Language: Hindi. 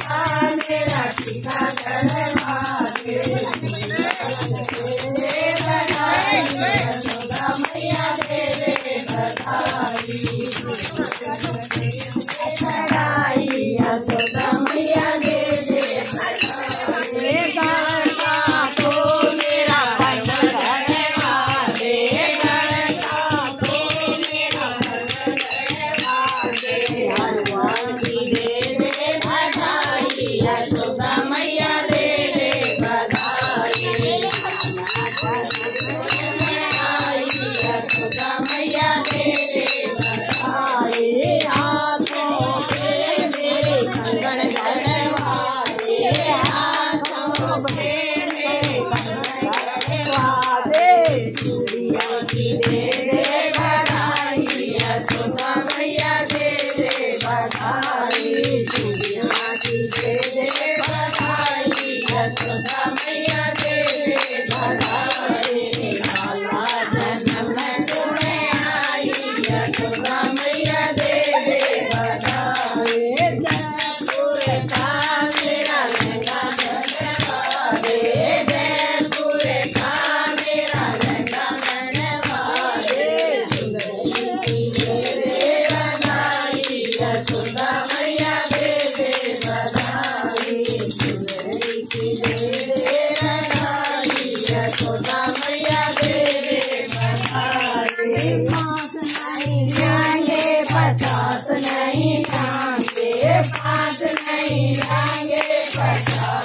मेरा टीका करवा दे, यशोदा मैया दे दे बधाई, यशोदा मैया दे दे यशोदा मैया दे दे बधाई, यशोदा मैया दे दे बधाई, हाथों पे मेरे कंगन गड़वा दे, हाथों पे मेरे कंगन गड़वा दे, चूड़िया की दे दे बधाई, यशोदा मैया दे दे बधाई, चूड़िया की दे दे बधाई, यशोदा मैया दे दे बधाई, काला जन्म तुम्हें आई, यशोदा मैया दे दे बधाई, जयपुर का मेरा लहंगा बनवा दे, जयपुर का मेरा लहंगा बनवा दे, चुनरी की दे दे बधाई, यशोदा मैया दे दे बधाई, चुनरी की दे दे बधाई, यशोदा मैया दे दे बधाई, 5 नहीं लाएंगे 50 नहीं लाएंगे, 5 नहीं लाएंगे 50